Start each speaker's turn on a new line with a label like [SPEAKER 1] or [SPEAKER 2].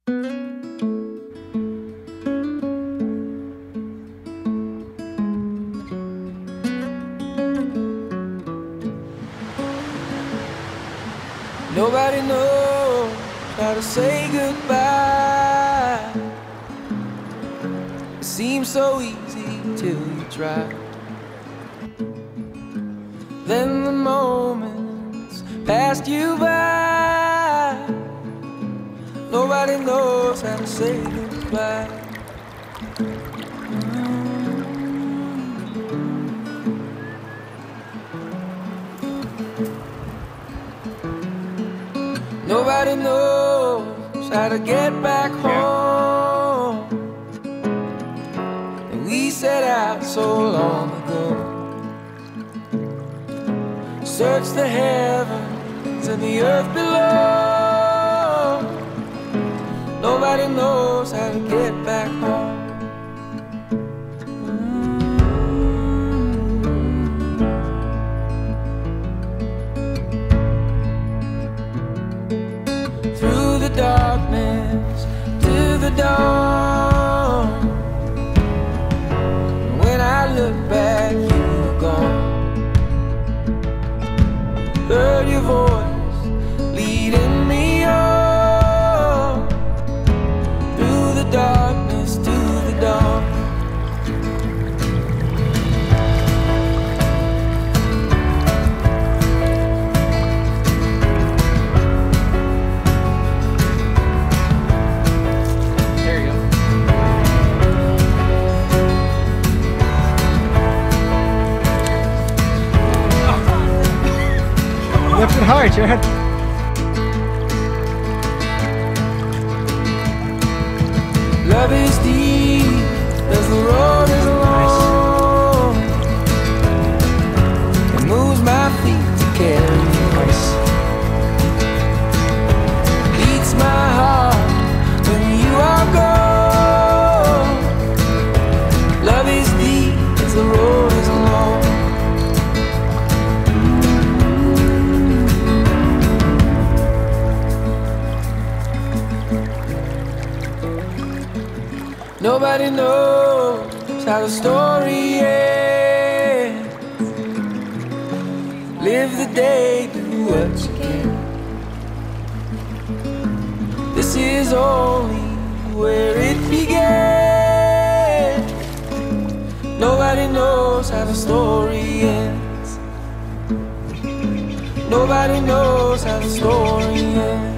[SPEAKER 1] Nobody knows how to say goodbye. It seems so easy till you try. Then the moments passed you by. Nobody knows how to say goodbye. Nobody knows how to get back home. And we set out so long ago. Search the heavens and the earth below. Nobody knows how to get back home. Through the darkness to the dawn. When I look back, you were gone. Heard your voice leading me on. Through the darkness to the dawn.
[SPEAKER 2] Lift it hard, Chad.
[SPEAKER 1] Love is deep as the road is long. It moves my feet to carry us. Beats my heart when you are gone. Love is deep as the road is long. Nobody knows how the story ends. Live the day, do what you can. This is only where it began. Nobody knows how the story ends. Nobody knows how the story ends.